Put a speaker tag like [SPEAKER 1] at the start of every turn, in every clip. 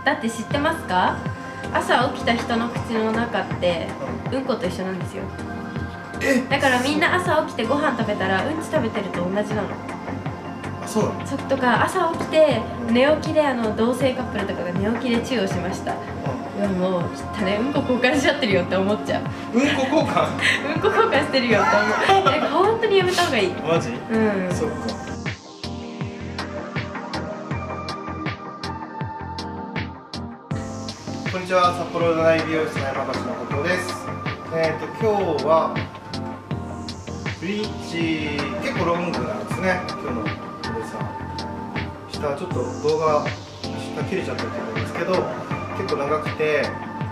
[SPEAKER 1] だって知ってますか？朝起きた人の口の中ってうんこと一緒なんですよ。だからみんな朝起きてご飯食べたらうんち食べてると同じなの。
[SPEAKER 2] そうなの？
[SPEAKER 1] とか朝起きて寝起きで同性カップルとかが寝起きでチューをしました。もう汚ね、うんこ交換しちゃってるよって思っちゃう。
[SPEAKER 2] うんこ交換
[SPEAKER 1] うんこ交換してるよって思う。なんか本当にやめた方がいい。
[SPEAKER 2] マジ？
[SPEAKER 1] うん。
[SPEAKER 2] そっか。こんにちは、札幌の内美容室の山橋誠です。今日はブリーチ結構ロングなんですね。今日のこれさ、下ちょっと動画下切れちゃったと思うんですけど、結構長くて、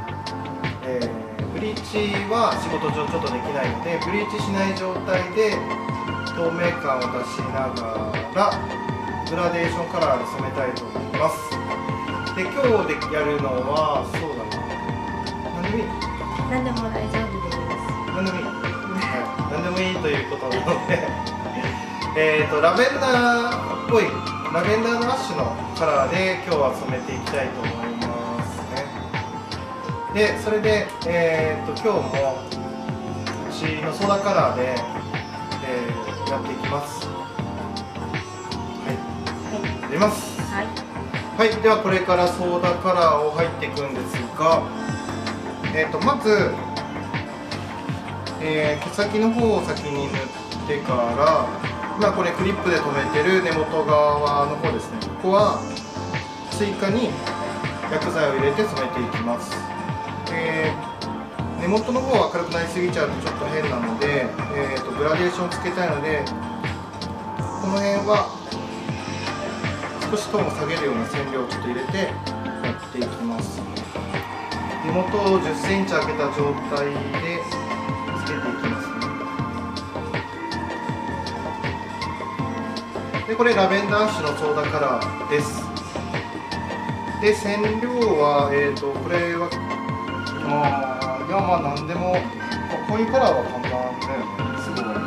[SPEAKER 2] ブリーチは仕事上ちょっとできないので、ブリーチしない状態で透明感を出しながらグラデーションカラーで染めたいと思います。で、今日でやるのはそうだな、何でもいい？
[SPEAKER 1] 何でも大丈夫です。
[SPEAKER 2] 何でもいい？はい、何でもいいということなのでラベンダーっぽい、ラベンダーのアッシュのカラーで今日は染めていきたいと思いますね。で、それで、今日もうちのソーダカラーで、やっていきます。はい、入れます。
[SPEAKER 1] はい。
[SPEAKER 2] はい、ではこれからソーダカラーを入っていくんですが、まず、毛先の方を先に塗ってから、今これクリップで留めてる根元側の方ですね、ここは追加に薬剤を入れて染めていきます。根元の方は明るくなりすぎちゃうとちょっと変なので、グラデーションをつけたいので、この辺は少しトーンを下げるような染料をちょっと入れてやっていきます。根元を10センチ開けた状態でつけていきますね。で、これラベンダーアッシュのソーダカラーです。で、染料はこれはいや、まあ何でも、こういうカラーは簡単だよね。すごい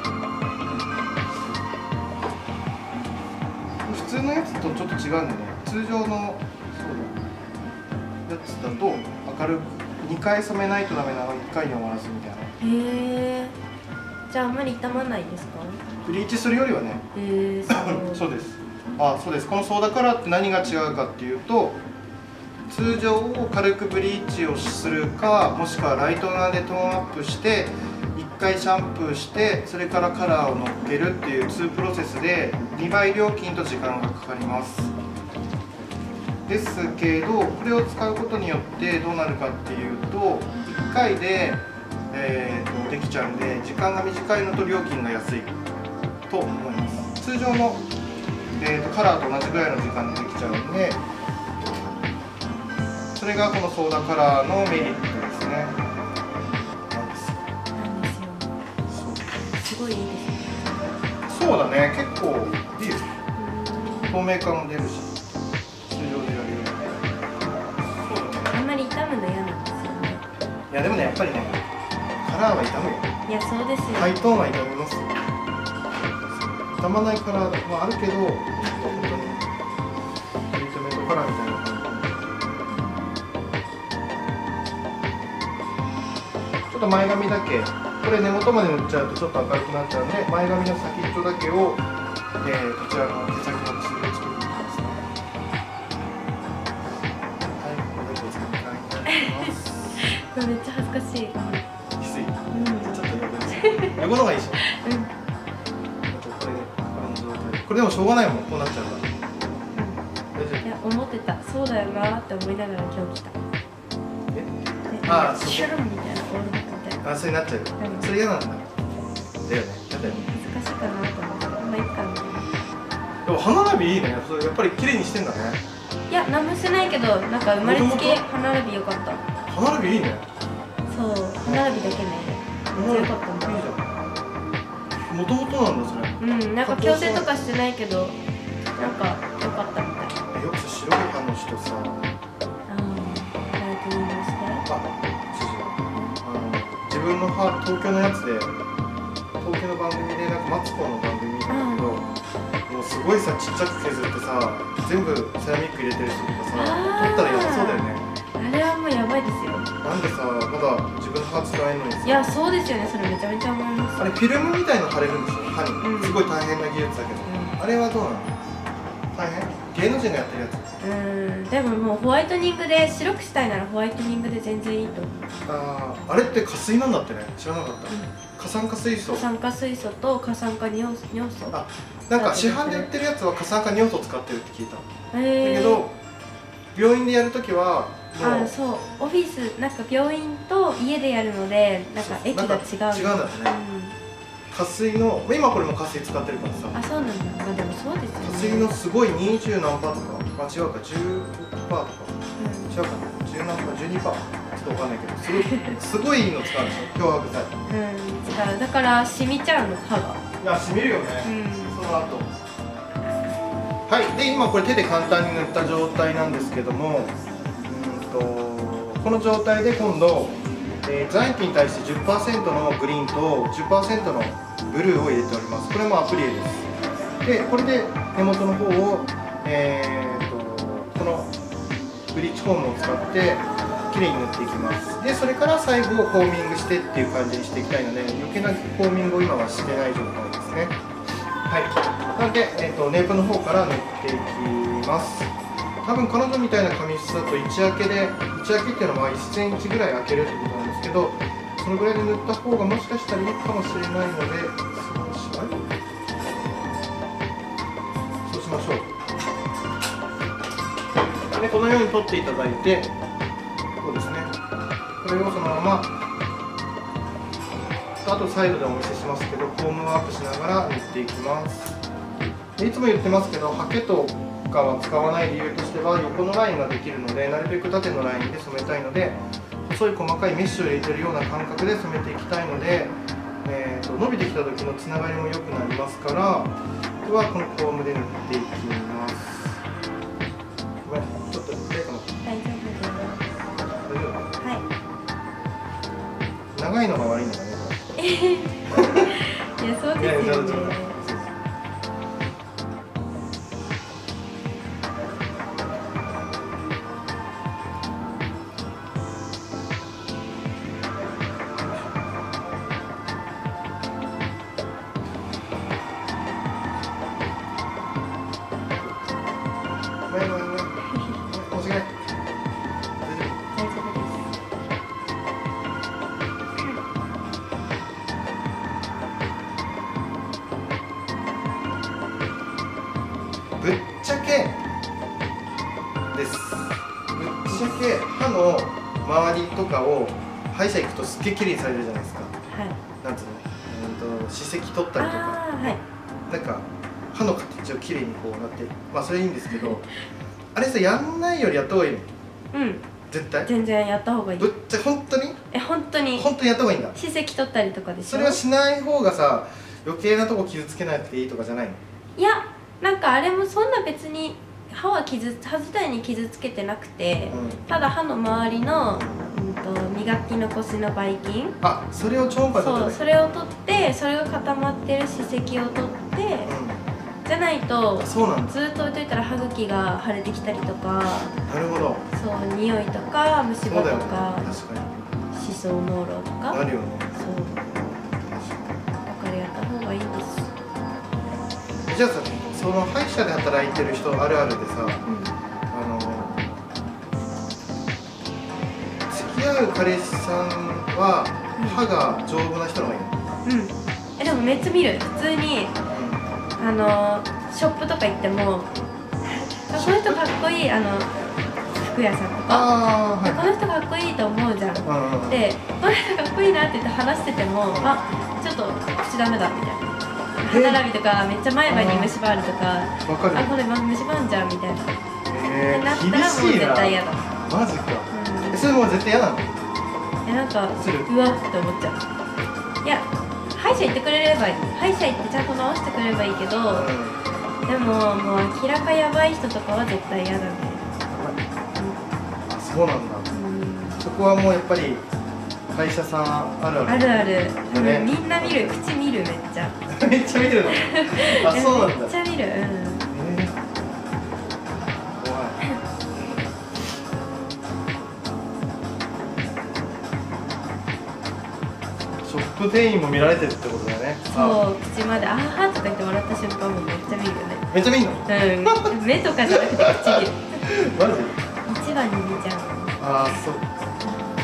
[SPEAKER 2] 普通のやつとちょっと違うんだね。通常のやつだと明るく2回染めないとダメなのを1回に終わらすみたいな。
[SPEAKER 1] へえ。じゃああんまり傷まないですか？
[SPEAKER 2] ブリーチするよりはね。そうです。そうです。このソーダカラーって何が違うかっていうと、通常を軽くブリーチをするか、もしくはライトナーでトーンアップして1回シャンプーしてそれからカラーをのっけるっていう2プロセスで2倍料金と時間がかかります。ですけど、これを使うことによってどうなるかっていうと、1回で、できちゃうんで、時間が短いのと料金が安いと思います。通常の、カラーと同じぐらいの時間でできちゃうんで、それがこのソーダカラーのメリットですね。
[SPEAKER 1] なんですよ。すごいいいですね。
[SPEAKER 2] そうだね、結構いいです。透明感も出るし、通常でやるより。そうだね。あ
[SPEAKER 1] んまり傷むの嫌なんですよね。
[SPEAKER 2] いやでもね、やっぱりね、カラーは傷むよ。
[SPEAKER 1] いや、そうですよ。
[SPEAKER 2] ハイトーンは傷みますよ。傷まないカラーもあるけど、本当にトリートメントカラーみたいな感じ。ちょっと前髪だけ、これ根元まで塗っちゃうとちょっと明るくなっちゃうんで、前髪の先っちょだけを、こちらの毛先の薬をつけていきますね。はい、これだけをつけていきます。
[SPEAKER 1] これめっちゃ恥ずかしい。
[SPEAKER 2] きつい。ちょっと横です。横の方がいいでしょ。これでもしょうがないもん、こうなっちゃうから。
[SPEAKER 1] いや、思ってた。そうだよなって思いながら今日来た。シュルンみたいな、オールバックみたいな。
[SPEAKER 2] それになっちゃう。それ嫌なんだ。だよね。嫌だよね。
[SPEAKER 1] 難しいかなと思って。まあいいかみたいな。
[SPEAKER 2] でも歯並びいいね。やっぱり綺麗にしてんだね。
[SPEAKER 1] いや、何もしてないけど、なんか生まれつき歯並び良かった。
[SPEAKER 2] 歯並びいいね。
[SPEAKER 1] そう、歯並びだけね。めっちゃ良かったんだ。
[SPEAKER 2] いいじゃん。もともとなんだそれ。
[SPEAKER 1] なんか矯正とかしてないけど、なんか良かったみたい。
[SPEAKER 2] よく白い歯の人さ。自分の歯、東京のやつで、東京の番組でなんかマツコの番組なんだけど、もうすごいさちっちゃく削ってさ全部セラミック入れてる人とかさ取ったらやばそうだよね。
[SPEAKER 1] あれはもうやばいですよ。
[SPEAKER 2] なんでさまだ自分の歯使えるのにさ。
[SPEAKER 1] いやそうですよね、それめちゃめちゃ思います。
[SPEAKER 2] あれフィルムみたいの貼れるんでしょ歯に、すごい大変な技術だけど、あれはどうなの？大変？芸能人がやってるやつ。
[SPEAKER 1] でももうホワイトニングで白くしたいならホワイトニングで全然いいと思う。
[SPEAKER 2] あれって加水なんだってね、知らなかった。過酸化水素。
[SPEAKER 1] 過酸化水素と過酸化尿素。
[SPEAKER 2] あ、なんか市販で売ってるやつは過酸化尿素使ってるって聞いた。だけど病院でやるときは
[SPEAKER 1] そう、オフィスなんか病院と家でやるのでなんか液が違う。
[SPEAKER 2] 違うんだってね。加水の今これも加水使ってるからさ。
[SPEAKER 1] あ、そうなんだ。まあでもそうですよね。
[SPEAKER 2] 加水のすごい20何パーとか、まあ違うか16パーとか、違うかな10何パー12パーちょっとわかんないけどすごいの使うんでしょ漂白剤。
[SPEAKER 1] 違う。だから染みちゃうの歯が。
[SPEAKER 2] いや染みるよね。その後。はい、で今これ手で簡単に塗った状態なんですけども、この状態で今度、残液に対して 10% のグリーンと 10% のブルーを入れております。これもアプリエです。でこれで根元の方を、このブリーチコームを使ってきれいに塗っていきます。でそれから最後コーミングしてっていう感じにしていきたいので余計なコーミングを今はしてない状態ですね。はい、なので、ネイプの方から塗っていきます。多分彼女みたいな髪質だと一開けっていうのは1センチぐらい開けるってことなんですけど、そのぐらいで塗った方がもしかしたらいいかもしれないので、そうしましょう。でこのように取っていただいて、こうですね、これをそのままあとサイドでお見せしますけど、コームワークしながら塗っていきます。でいつも言ってますけど、ハケとかは使わない理由としては横のラインができるので、なるべく縦のラインで染めたいので、細い細かいメッシュを入れてるような感覚で染めていきたいので、伸びてきた時のつながりも良くなりますから、僕はこのコームで塗っていきます。ごめん、ちょっと痛いかも。
[SPEAKER 1] 大丈夫です。
[SPEAKER 2] 大丈夫？
[SPEAKER 1] はい。
[SPEAKER 2] 長いのが悪いのかね。
[SPEAKER 1] いやそうですよね。
[SPEAKER 2] ぶっちゃけ歯の周りとかを歯医者行くとすっげえ綺麗にされるじゃないですか。
[SPEAKER 1] はい。
[SPEAKER 2] なんつうの、歯石取ったりとか、
[SPEAKER 1] はい。
[SPEAKER 2] なんか歯の形を綺麗にこうなって、まあそれいいんですけど、あれさやんないよりやった方がいいの？絶対。
[SPEAKER 1] 全然やった方がいい。
[SPEAKER 2] ぶっちゃ本当に？
[SPEAKER 1] 本当に
[SPEAKER 2] やった方がいいんだ。
[SPEAKER 1] 歯石取ったりとかでしょ。
[SPEAKER 2] それはしない方がさ余計なとこ傷つけなくていいとかじゃないの？
[SPEAKER 1] いや、なんかあれもそんな別に歯自体に傷つけてなくて、ただ歯の周りの、磨き残しのばい菌、
[SPEAKER 2] それを超音波で取って、
[SPEAKER 1] それを取ってそれが固まってる歯石を取って、じゃないとずっと置いといたら歯茎が腫れてきたりとか、
[SPEAKER 2] なるほど、
[SPEAKER 1] そう匂いとか虫歯とか歯槽膿漏とか
[SPEAKER 2] なるよね。
[SPEAKER 1] そうだからやった方がいいです。
[SPEAKER 2] じゃあさ、その歯医者で働いてる人あるあるでさ、付き合う彼氏さんは歯が丈夫な人の方がいいの？
[SPEAKER 1] でもめっちゃ見る。普通にショップとか行ってもこの人かっこいい服屋さんとか、この人かっこいいと思うじゃん。でこの人かっこいいなって言って話してても、ちょっと口ダメだみたいな。歯並びとかめっちゃ前歯に虫歯あるとか、これ虫歯あんじゃんみたいな。ってなったらもう絶対嫌だ。
[SPEAKER 2] マジか。それもう絶対嫌なの？
[SPEAKER 1] なんかうわって思っちゃう。いや、歯医者行ってくれればいい。歯医者行ってちゃんと直してくれればいいけど、でももう明らかやばい人とかは絶対嫌だね。
[SPEAKER 2] そうなんだ。そこはもうやっぱり会社さんあるある。
[SPEAKER 1] あるある。みんな見る。口見るめっちゃ。
[SPEAKER 2] めっちゃ見るの？そうなんだ。
[SPEAKER 1] めっちゃ見る。
[SPEAKER 2] プ店員も見られてるってことだよね。
[SPEAKER 1] そう、口まであーとか言って笑った瞬間もめっちゃ見るよね。
[SPEAKER 2] めっちゃ見んの？
[SPEAKER 1] うん、目とかじゃなくて唇。
[SPEAKER 2] マジ？
[SPEAKER 1] 一番に見ちゃう。
[SPEAKER 2] ああ、そう。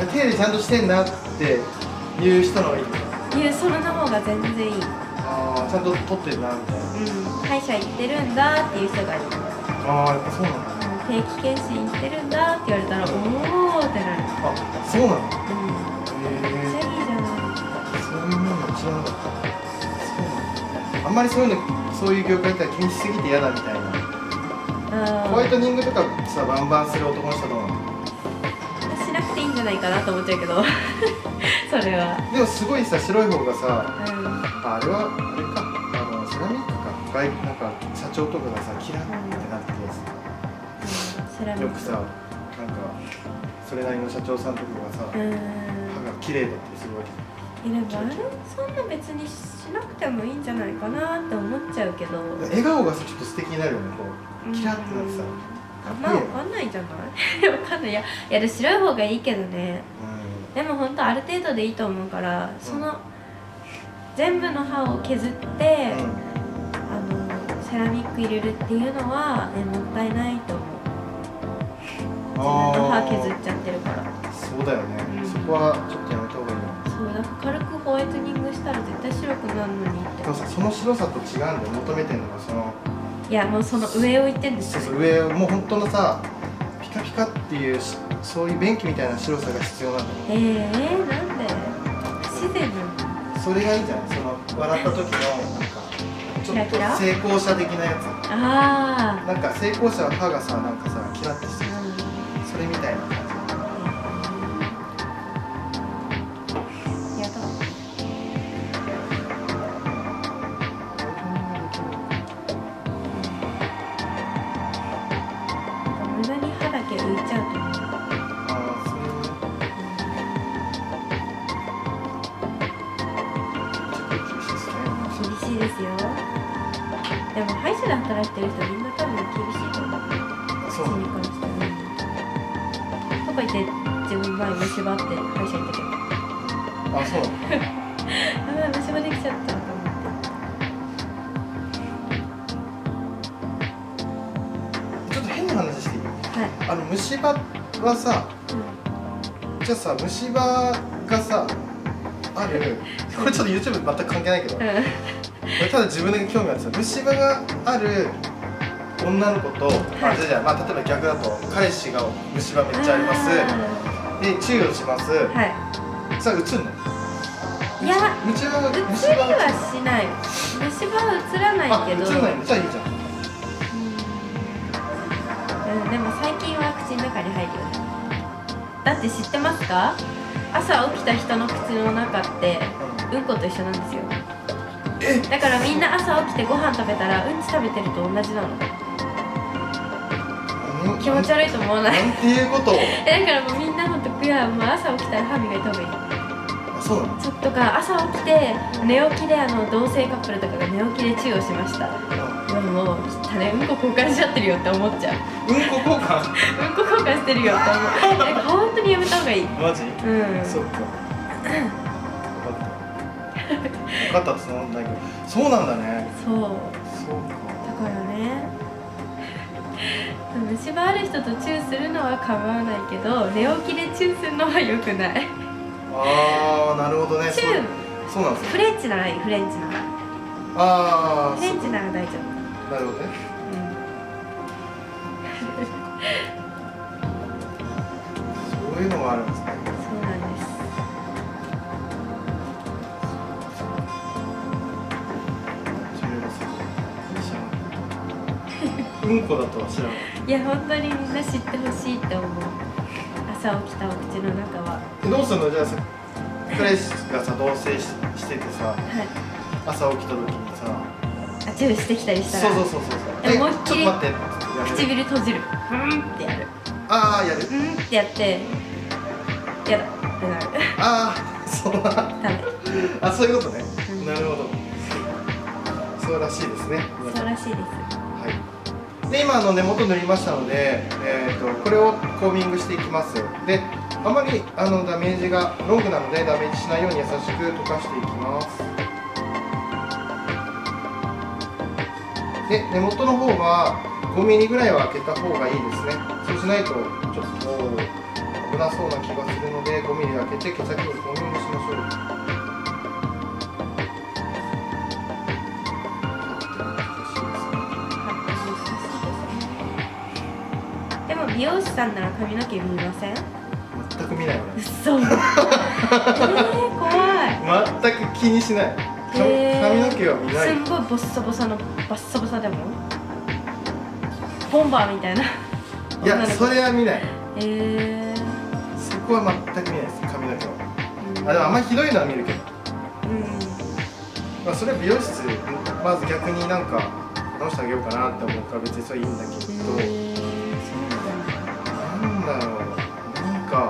[SPEAKER 2] 手でちゃんとしてんなって言う人の方がいい。
[SPEAKER 1] いう、その方が全然いい。
[SPEAKER 2] ああ、ちゃんと撮ってるなみたいな。
[SPEAKER 1] うん、歯医者行ってるんだっていう人がいる。
[SPEAKER 2] ああ、やっぱそうなんだ。
[SPEAKER 1] 定期検診行ってるんだって言われたら、おおってなる。
[SPEAKER 2] あ、そうなの？
[SPEAKER 1] うん。めっちゃいいじゃない。
[SPEAKER 2] そういうもの知らなかった。そうなんだ。あんまりそういう業界って気にしすぎて嫌だみたいな。ホワイトニングとかさ、バンバンする男の人どうなの？
[SPEAKER 1] しなくていいんじゃないかなと思っちゃうけどそれは。
[SPEAKER 2] でもすごいさ、白い方がさ、
[SPEAKER 1] うん、
[SPEAKER 2] あれはあれか、セラミックか、なんか社長とかがさ、キラッってなってさ、よくさ、なんかそれなりの社長さんとかがさ、歯が綺麗だったりするわけ。
[SPEAKER 1] でもあれそんな別にしなくてもいいんじゃないかなって思っちゃうけど、
[SPEAKER 2] 笑顔がちょっと素敵になるよね、こうキラッてなってさ。
[SPEAKER 1] あんま分かんないんじゃない分かんない。いやで白い方がいいけどね、でも本当ある程度でいいと思うから、その全部の歯を削って、セラミック入れるっていうのは、もったいないと思う。自分の歯削っちゃってるから。
[SPEAKER 2] そうだよね、そこはちょっとやめた方がいいよ。
[SPEAKER 1] そうだから軽くホワイトニングしたら絶対白くなるのにって。
[SPEAKER 2] でもさ、その白さと違うんだよ、求めてるのがその、
[SPEAKER 1] いやもうその上を言ってんですよ。
[SPEAKER 2] そうそう、上をもう本当のさ、ピカピカっていうそういう便器みたいな白さが必要なんだよ。
[SPEAKER 1] なんで不自然なの？
[SPEAKER 2] それがいいんじゃない？その笑った時のなんかちょっと成功者的なやつ。
[SPEAKER 1] ああ、
[SPEAKER 2] なんか成功者は歯がさ、なんかさ、キラッてしてる、それみたいな感じ。
[SPEAKER 1] やだ。無駄に歯だけ浮いちゃうと思う。厳しいですよ。でも歯医者で働いてる人みんな多分厳しいと思う。
[SPEAKER 2] そう
[SPEAKER 1] に関しては。とか言って自分前虫歯って歯医者行ったけど。
[SPEAKER 2] あ、そうなの？
[SPEAKER 1] やばい、虫歯できちゃったと思って。
[SPEAKER 2] ちょっと変な話していい？
[SPEAKER 1] はい。
[SPEAKER 2] 虫歯はさ、じゃあさ、虫歯がさある、これちょっと YouTube 全く関係ないけど、ただ自分だけ興味あってさ、虫歯がある女の子と、まあ例えば逆だと、彼氏が虫歯めっちゃあります、で治療します、さあうつんの？
[SPEAKER 1] いや、
[SPEAKER 2] 虫歯は
[SPEAKER 1] しない。虫歯はうつらないけど。
[SPEAKER 2] うつらないの？じゃあいいじゃん。
[SPEAKER 1] でも最近は口の中に入るよね。だって知ってますか？朝起きた人の口の中ってうんこと一緒なんですよ。だからみんな朝起きてご飯食べたらうんち食べてると同じなの。気持ち悪いと思わない？
[SPEAKER 2] なんていうこと？
[SPEAKER 1] だからもうみんなの得意はもう朝起きたら歯磨いた方がいい。
[SPEAKER 2] あ、そうなの？
[SPEAKER 1] とか朝起きて寝起きで同性カップルとかが寝起きでチューをしました。もう汚ね、うんこ交換しちゃってるよって思っちゃう。
[SPEAKER 2] うんこ交換？
[SPEAKER 1] うんこ交換してるよって思う。なんか本当にやめた方がいい。
[SPEAKER 2] マジ？そっか。分かったってなんだけど、そうなんだね。
[SPEAKER 1] そうか。
[SPEAKER 2] だ
[SPEAKER 1] からね、虫歯ある人とチューするのは構わないけど、寝起きでチューするのは良くない。
[SPEAKER 2] ああ、なるほどね。
[SPEAKER 1] チュー、
[SPEAKER 2] そうなんですね。
[SPEAKER 1] フレンチならいい、フレンチなら。
[SPEAKER 2] ああ、
[SPEAKER 1] フレンチなら大丈夫。
[SPEAKER 2] なるほどね。そういうのもあるんですね。
[SPEAKER 1] そうなんです。
[SPEAKER 2] うんこだとは知らない。
[SPEAKER 1] いや本当にみんな知ってほしいって思う。朝起きたお口の中は。
[SPEAKER 2] どうするの？じゃあ彼氏がさ、同棲しててさ、朝起きた時にさ、
[SPEAKER 1] チューしてきたりしたら、
[SPEAKER 2] そう。
[SPEAKER 1] 思いっきり
[SPEAKER 2] ちょっと待って、
[SPEAKER 1] 唇閉じる。ってやる。
[SPEAKER 2] ああ、やる。
[SPEAKER 1] ってやって、やだってなる。
[SPEAKER 2] ああ、そうな。ダメ。あ、そういうことね。なるほど。そうらしいですね。
[SPEAKER 1] そうらしいです。
[SPEAKER 2] はい。 で今根元塗りましたので、これをコーミングしていきます。であまりダメージがロングなのでダメージしないように優しく溶かしていきます。で根元の方は5ミリぐらいは開けた方がいいですね。そうしないとちょっと危なそうな気がするので5ミリ開けて毛先にコーミングしましょう。
[SPEAKER 1] でも美容師さんなら髪の毛見ません？
[SPEAKER 2] 全く見ないよね。
[SPEAKER 1] 嘘。怖い。
[SPEAKER 2] 全く気にしない。髪の毛は見ない。
[SPEAKER 1] すんごいボッサボサのバッサボサでもボンバーみたいな。
[SPEAKER 2] いやそれは見ない。そこは全く見ないです髪の毛は。でもあんまりひどいのは見るけど。まあそれは美容室まず逆になんか直してあげようかなって思うから別にそれいいんだけど。なんだろう、なんか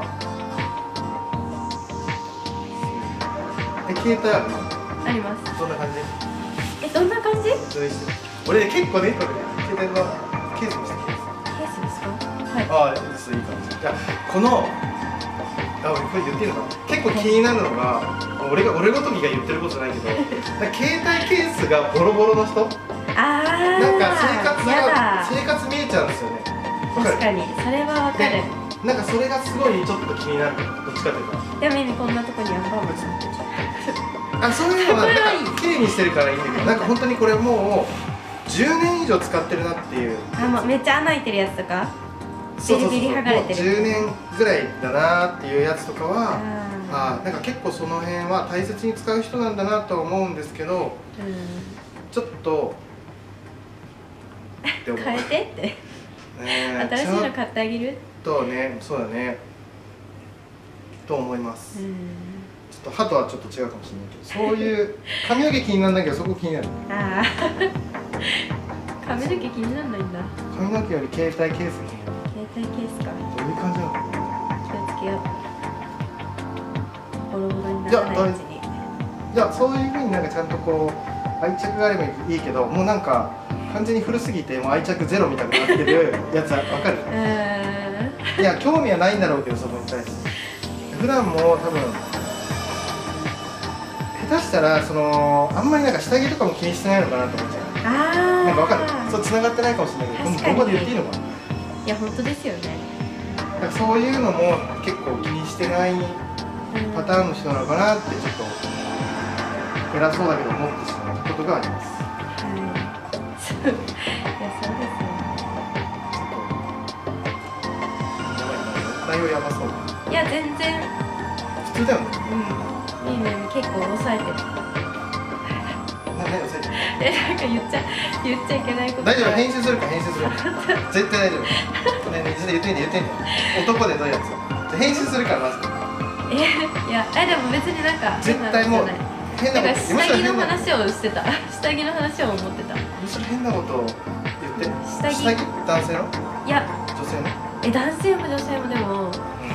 [SPEAKER 2] 携帯あるの？
[SPEAKER 1] あります。
[SPEAKER 2] どんな感じ？
[SPEAKER 1] どんな感じ？
[SPEAKER 2] 俺結構ね、これ携帯のケースにしてケー
[SPEAKER 1] スですか？はい。
[SPEAKER 2] ああ、ですいいかもしれない。じゃこの俺これ言ってるのかな？結構気になるのが、俺ごときが言ってることじゃないけど、携帯ケースがボロボロの人？なんか生活見えちゃうんですよね。
[SPEAKER 1] 確かにそれはわかる。
[SPEAKER 2] なんかそれがすごいちょっと気になる。どっちかというと。
[SPEAKER 1] でも意味こんなとこにあんばん
[SPEAKER 2] そういうのは綺麗にしてるからいいんだけど、なんか本当にこれもう10年以上使ってるなっていう。
[SPEAKER 1] めっちゃ穴開いてるやつとかビリビリ剥がれてる。
[SPEAKER 2] 10年ぐらいだなっていうやつとかはなんか結構その辺は大切に使う人なんだなとは思うんですけど、ちょっと
[SPEAKER 1] 変えてって新しいの買ってあげる
[SPEAKER 2] とね。そうだねと思います。ちょっと歯とはちょっと違うかもしれないけど、そういう髪の毛気になるんだけどそこ気になる。
[SPEAKER 1] 髪の毛気にならないんだ。
[SPEAKER 2] 髪の毛より携帯ケース気になる。
[SPEAKER 1] 携帯ケースか。
[SPEAKER 2] どういう感じなのかな。
[SPEAKER 1] 気をつけよう。ボロボロにならないうちに。
[SPEAKER 2] いやそういう風になんかちゃんとこう愛着があればいいけど、もうなんか完全に古すぎてもう愛着ゼロみたいになってるやつはわかる？いや興味はないんだろうけどそこに対して。普段も多分下手したらあんまりなんか下着とかも気にしてないのかなと思っちゃう。なんかわかる？そう繋がってないかもしれないけど、どこで言っていいのかな。
[SPEAKER 1] いや本当ですよね。
[SPEAKER 2] なんかそういうのも結構気にしてないパターンの人なのかなってちょっと偉そうだけど思ってしまうことがあります。
[SPEAKER 1] いやそうですよね。
[SPEAKER 2] 内容やばそう。
[SPEAKER 1] いや全然
[SPEAKER 2] 普通だよね。
[SPEAKER 1] いいね。結構抑えてる。
[SPEAKER 2] 何抑えてる？
[SPEAKER 1] なんか言っちゃいけないこと。
[SPEAKER 2] 大丈夫、編集するから編集する。絶対大丈夫。ね言ってんだ。男でどういうやつ？編集するからまず。
[SPEAKER 1] いやでも別になんか
[SPEAKER 2] 絶対もう変なこと。
[SPEAKER 1] 下着の話をしてた。下着の話を思ってた。
[SPEAKER 2] むしろ変なことを言って。下着男性の？
[SPEAKER 1] いや
[SPEAKER 2] 女性の？
[SPEAKER 1] 男性も女性もでも。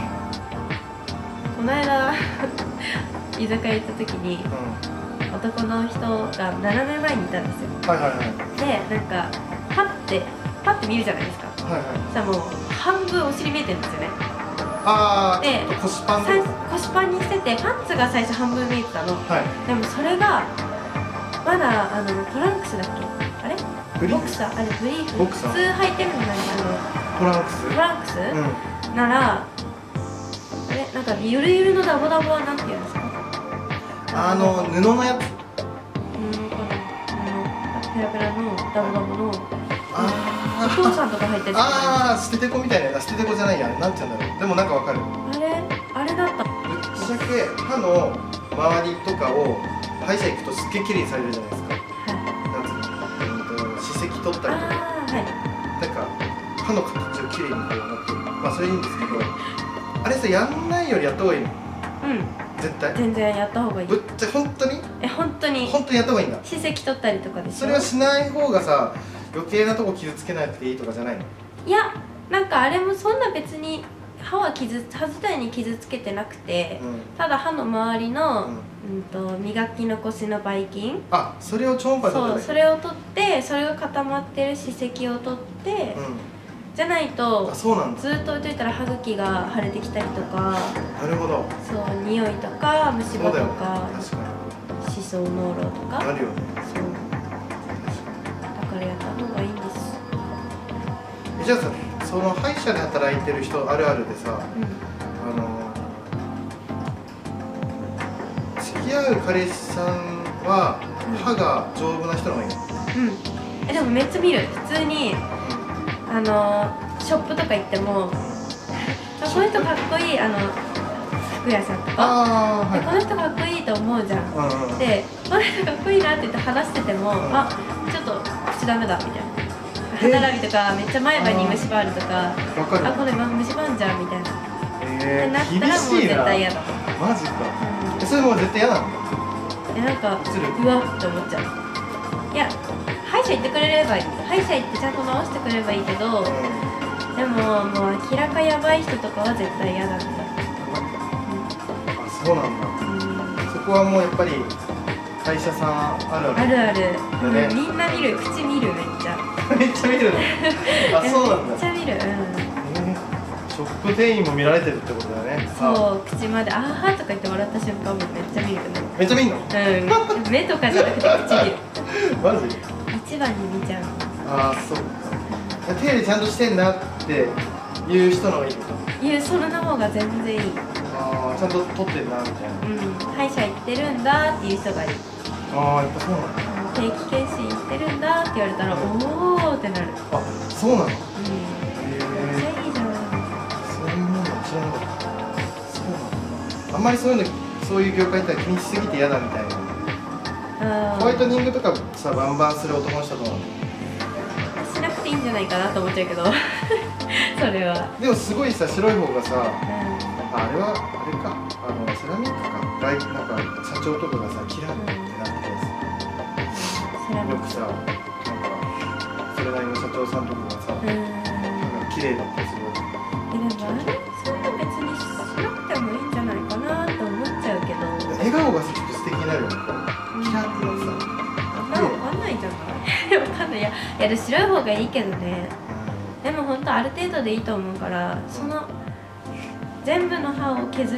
[SPEAKER 1] この間居酒屋行った時に、男の人が斜め前にいたんですよ。でなんかパッて見るじゃないですか。そしたらもう半分お尻見えてるんですよね。で腰パンにしててパンツが最初半分見えてたの。でもそれがまだトランクスだっけ？あれボクサー？あれブリーフ？普通履いてるの何？
[SPEAKER 2] トランクス？
[SPEAKER 1] ならなんかゆるゆるのダボダボはなんていうんですか？
[SPEAKER 2] 布のやつ？
[SPEAKER 1] 布かな？ペラペラのダボダボのお父さんとか入ってる。
[SPEAKER 2] 捨ててこみたいな。捨ててこじゃないや。なんて言うんだろう。でもなんかわかる。
[SPEAKER 1] あれだった。
[SPEAKER 2] ぶっちゃけ歯の周りとかを歯医者行くとすっげえ綺麗にされるじゃないですか。なんつうの？歯石取ったりとか。なんか歯の形を綺麗にこうなってる。まあそれいいんですけど。あれさ、やんないよりやった方がいいの？絶対
[SPEAKER 1] 全然やった方がいい。
[SPEAKER 2] ぶっちゃ本当に？
[SPEAKER 1] 本当に
[SPEAKER 2] やった方がいいんだ。
[SPEAKER 1] 歯石取ったりとかでしょ？
[SPEAKER 2] それはしない方がさ、余計なとこ傷つけなくていいとかじゃないの？
[SPEAKER 1] いや、なんかあれもそんな別に歯自体に傷つけてなくて、ただ歯の周りの、磨き残しのばい菌、
[SPEAKER 2] それを超音波で取って、
[SPEAKER 1] それを取って、それが固まってる歯石を取って、じゃないとずっと置いといたら歯茎が腫れてきたりとか、
[SPEAKER 2] なるほど、
[SPEAKER 1] そう匂いとか虫歯とか歯槽膿漏とか
[SPEAKER 2] あるよね。
[SPEAKER 1] そうだからやった方がいいんです。
[SPEAKER 2] じゃあさ、その歯医者で働いてる人あるあるでさ、付き合う彼氏さんは歯が丈夫な人の方がいいの？
[SPEAKER 1] でもめっちゃ見る。普通にショップとか行ってもこの人かっこいい服屋さんとかで、この人かっこいいと思うじゃん。でこの人かっこいいなって言って話してても、ちょっと口ダメだみたいな。歯並びとかめっちゃ前歯に虫歯あるとか、これ虫歯あんじゃんみたいな。ってなったらもう絶対嫌だ。
[SPEAKER 2] マジか。それもう絶対嫌なの？
[SPEAKER 1] なんかうわって思っちゃう。いや、歯医者行ってくれればいい。歯医者行ってちゃんと直してくれればいいけど、でももう明らかやばい人とかは絶対嫌なんだ。
[SPEAKER 2] そうなんだ。そこはもうやっぱり会社さんあるある。
[SPEAKER 1] あるある。みんな見る。口見るめっちゃ。
[SPEAKER 2] めっちゃ見るの？そうなんだ。
[SPEAKER 1] めっちゃ見る。
[SPEAKER 2] ショップ店員も見られてるってことだね。
[SPEAKER 1] そう、口まで「あー」とか言って笑った瞬間もめっちゃ見るね。
[SPEAKER 2] めっちゃ見んの？
[SPEAKER 1] 目とかじゃなくて口見る。
[SPEAKER 2] マジ？
[SPEAKER 1] 一番に見ちゃう。
[SPEAKER 2] そうか。手入れちゃんとしてんなって言う人の方がいいこと？
[SPEAKER 1] それの方が全然いい。
[SPEAKER 2] ちゃんと取ってんなみたいな。
[SPEAKER 1] 歯医者行ってるんだっていう人がいい。
[SPEAKER 2] やっぱそうなんだ。
[SPEAKER 1] 定期検診行ってるんだって言われたら、おーってなる。
[SPEAKER 2] そうなの？めっ
[SPEAKER 1] ちゃいいじゃん。
[SPEAKER 2] そういうもの知らなかった。そうなんだ。あんまりそういう業界って気にしすぎて嫌だみたいな。ホワイトニングとかさ、バンバンする男の人と
[SPEAKER 1] しなくていいんじゃないかなと思っちゃうけどそれは。
[SPEAKER 2] でもすごいさ、白い方がさ、あれはあれか、セラミックか、なんか社長とかがさ、キラッてなっててよくさ、なんかそれなりの社長さんとかがさ、綺麗だってすごい。
[SPEAKER 1] でもそういうの別にしなくてもいいんじゃないかなって思っちゃうけど。
[SPEAKER 2] 笑顔がちょっと素敵になるよね。キラッてなってさ。
[SPEAKER 1] わかんないじゃないわかんない。いやで白い方がいいけどね。でも本当ある程度でいいと思うから、その全部の歯を削って、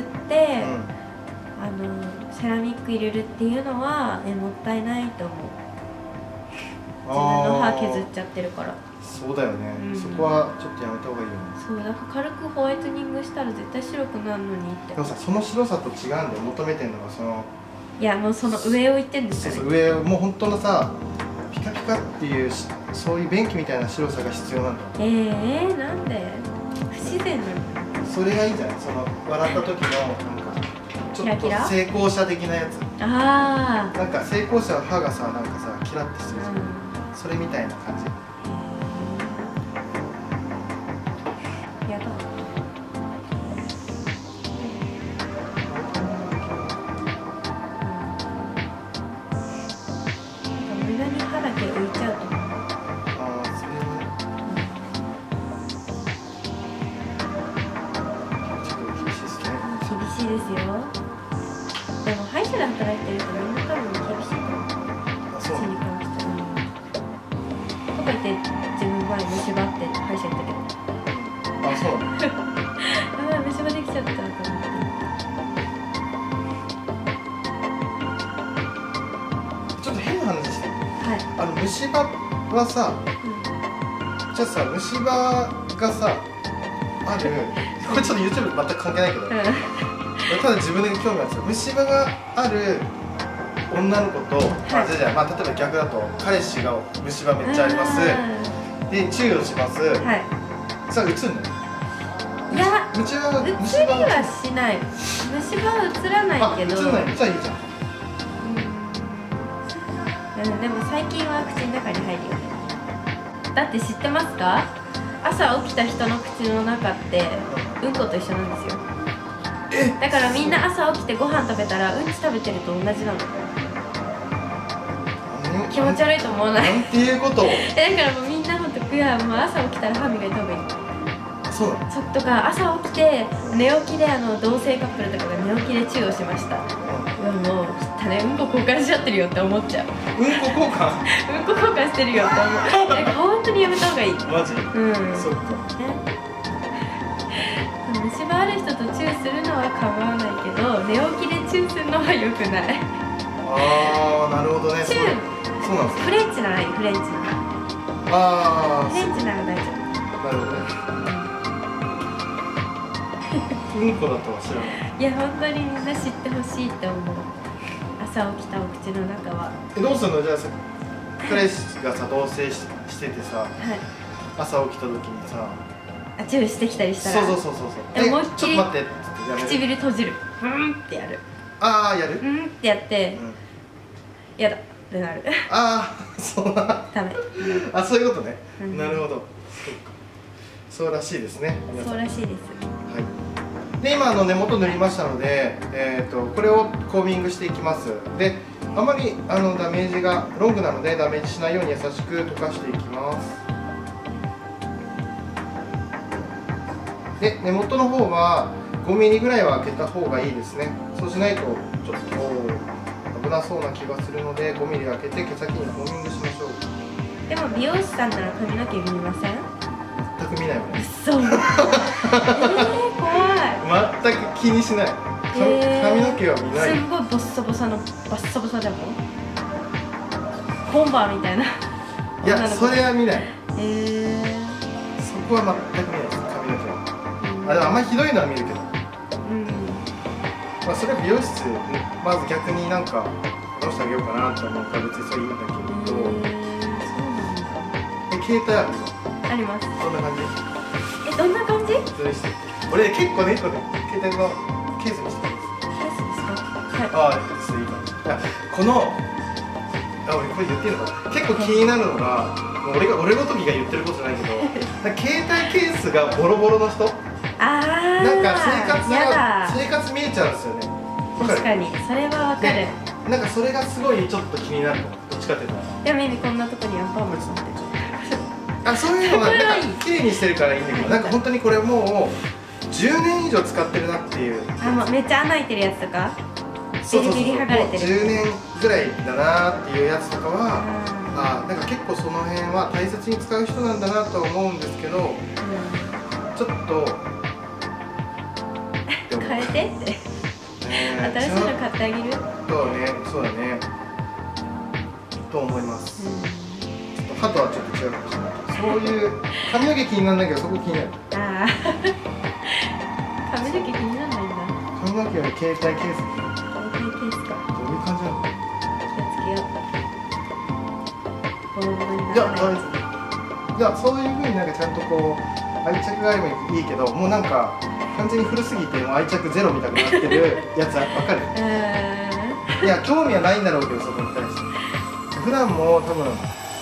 [SPEAKER 1] セラミック入れるっていうのはもったいないと思う。自分の歯削っちゃってるから。
[SPEAKER 2] そうだよね、そこはちょっとやめた方がいいよね。
[SPEAKER 1] そうだから軽くホワイトニングしたら絶対白くなるのにって。
[SPEAKER 2] でもさ、その白さと違うんだよ。求めてるのが
[SPEAKER 1] いやもうその上を言ってんですよね。
[SPEAKER 2] 上をもう本当のさ、ピカピカっていうそういう便器みたいな白さが必要なんだ。
[SPEAKER 1] なんで？不自然なの？
[SPEAKER 2] それがいいんじゃない？笑った時のなんかちょっと成功者的なやつ。なんか成功者は歯がさ、なんかさ、キラッてしてるじゃん。それみたいな感じ。
[SPEAKER 1] やだ。無駄に歯だけ浮いちゃうと思う。
[SPEAKER 2] それはね。ちょっと厳しいですね。
[SPEAKER 1] 厳しいですよ。でも歯医者で働いてるとみんな多分厳しいと思う。
[SPEAKER 2] そう。
[SPEAKER 1] に関してとか言って自分前虫歯って歯医者行ったけど。
[SPEAKER 2] そう。
[SPEAKER 1] やばい、虫歯できちゃったと思って。
[SPEAKER 2] ちょっと変な話して。虫歯はさ、じゃあさ、虫歯がさある。これちょっと YouTube 全く関係ないけど。ただ自分で興味あるんですよ。虫歯がある女の子と、例えば逆だと彼氏が虫歯めっちゃありますで注意をします、さあ、うつんの？
[SPEAKER 1] いや、
[SPEAKER 2] うつり
[SPEAKER 1] はしない。虫歯はうつらないけど。
[SPEAKER 2] うつらない。じゃあいいじゃん。
[SPEAKER 1] でも最近は口の中に入るよね。だって知ってますか？朝起きた人の口の中ってうんこと一緒なんですよ。だからみんな朝起きてご飯食べたらうんち食べてると同じなの。気持ち悪いと思わない？
[SPEAKER 2] なんていうことを。
[SPEAKER 1] だからもうみんなほんともう朝起きたら歯磨いた方がいい。
[SPEAKER 2] そうなの。
[SPEAKER 1] とか朝起きて寝起きで同性カップルとかが寝起きでチューをしました。もう汚ね、うんこ交換しちゃってるよって思っちゃう。
[SPEAKER 2] うんこ交換
[SPEAKER 1] うんこ交換してるよって思う。なんか本当にやめた方がいい。
[SPEAKER 2] マジ？
[SPEAKER 1] うん。
[SPEAKER 2] そっか。
[SPEAKER 1] 虫歯ある人とチューするのは構わないけど、寝起きでチューするのは良くない。
[SPEAKER 2] ああ、なるほどね。
[SPEAKER 1] チュー。
[SPEAKER 2] そうなんですか。
[SPEAKER 1] フレンチならいい、フレンチなら。
[SPEAKER 2] ああ。
[SPEAKER 1] フレンチなら大丈夫。
[SPEAKER 2] なるほどね。うんこだとは知らない。
[SPEAKER 1] いや、本当にみんな知ってほしいって思う。朝起きたお口の中は。
[SPEAKER 2] どうするの？じゃあさ、彼氏がさ同棲しててさ、はい、朝起きた時にさ、
[SPEAKER 1] チューしてきたりしたら。
[SPEAKER 2] そう。ちょっと待って。
[SPEAKER 1] 唇閉じる。ってやる。
[SPEAKER 2] ああ、やる？
[SPEAKER 1] ってやって。やだってなる。
[SPEAKER 2] ああ、そうな。
[SPEAKER 1] ダメ。
[SPEAKER 2] あ、そういうことね。なるほど。そうらしいですね。
[SPEAKER 1] そうらしいです。はい。
[SPEAKER 2] で、今根元塗りましたので、これをコーミングしていきます。で、あまりダメージがロングなのでダメージしないように優しく溶かしていきます。で、根元の方は5ミリぐらいは開けた方がいいですね。そうしないとちょっと危なそうな気がするので、5ミリ開けて毛先にコーミングしましょう。
[SPEAKER 1] でも美容師さんなら髪の毛見ません？
[SPEAKER 2] 全く見ないよね。
[SPEAKER 1] そう。怖い。
[SPEAKER 2] 全く気にしない。髪の毛は見ない。
[SPEAKER 1] すごいボッサボサのバッサボサでもボンバーみたいな。
[SPEAKER 2] いや、それは見ない。そこは全く見ないです、髪の毛は。でもあんまりひどいのは見るけど。まあそれは美容室まず逆になんか直してあげようかなって思うから別にそれいいんだけど。携帯あるの？
[SPEAKER 1] あります。
[SPEAKER 2] どんな感じ？
[SPEAKER 1] どんな感じ？
[SPEAKER 2] 俺結構ね、携帯のケースにしてます。
[SPEAKER 1] ケースですか？はい。
[SPEAKER 2] ああ、いいかも。いや、俺これ言っていいのかな。結構気になるのが、俺ごときが言ってることじゃないけど、携帯ケースがボロボロの人。なんか生活見えちゃうんですよね。
[SPEAKER 1] 確かに、それはわかる。
[SPEAKER 2] なんかそれがすごいちょっと気になるの。どっちかっていうと。
[SPEAKER 1] でもこんなとこにアンパンマンつってる。
[SPEAKER 2] そういうのはなんか綺麗にしてるからいいんだけど、なんか本当にこれもう10年以上使ってるなっていう。
[SPEAKER 1] もうめっちゃ穴開いてるやつとかビリビリ剥がれてる。
[SPEAKER 2] 10年ぐらいだなっていうやつとかは、なんか結構その辺は大切に使う人なんだなとは思うんですけど、ちょっと
[SPEAKER 1] 変えてって新しいの買ってあげる？
[SPEAKER 2] そうだねと思います。歯とはちょっと違うかもしれない。そういう髪の毛気にならないけど、そこ気になる。
[SPEAKER 1] 髪の毛気にならないんだ。
[SPEAKER 2] 髪の毛より携帯ケース。
[SPEAKER 1] 携帯ケースか。
[SPEAKER 2] どういう感じなの？
[SPEAKER 1] 気をつけよう。ボロボロにならない。
[SPEAKER 2] じゃあそういう風になんかちゃんとこう愛着があればいいけど、もうなんか完全に古すぎてもう愛着ゼロみたいになってるやつわかる？いや興味はないんだろうけど、そこに対して普段も多分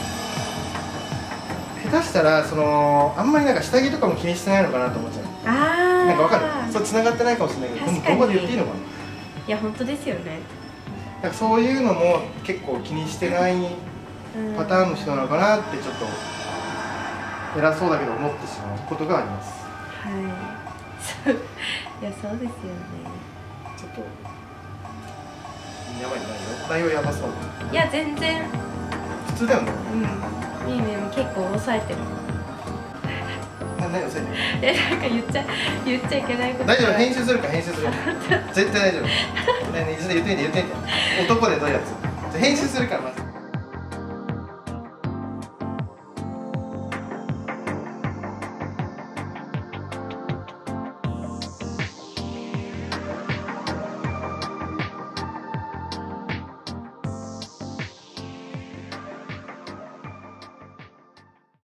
[SPEAKER 2] 下手したらあんまりなんか下着とかも気にしてないのかなと思っちゃう。なんかわかる？そう繋がってないかもしれないけど、ここで言っていいのかな？
[SPEAKER 1] いや本当ですよね。
[SPEAKER 2] なんかそういうのも結構気にしてないパターンの人なのかなってちょっと偉そうだけど思ってしまうことがあります。
[SPEAKER 1] はい。いやそうですよね。
[SPEAKER 2] ちょっとやばい内容やばそう。
[SPEAKER 1] いや全然
[SPEAKER 2] 普通だよね。
[SPEAKER 1] みーみーも結構抑えてる。
[SPEAKER 2] 何抑えてる？
[SPEAKER 1] なんか言っちゃいけないこと。
[SPEAKER 2] 大丈夫、編集するから絶対大丈夫。ね、言ってみて。男でどういうやつ？編集するからまず。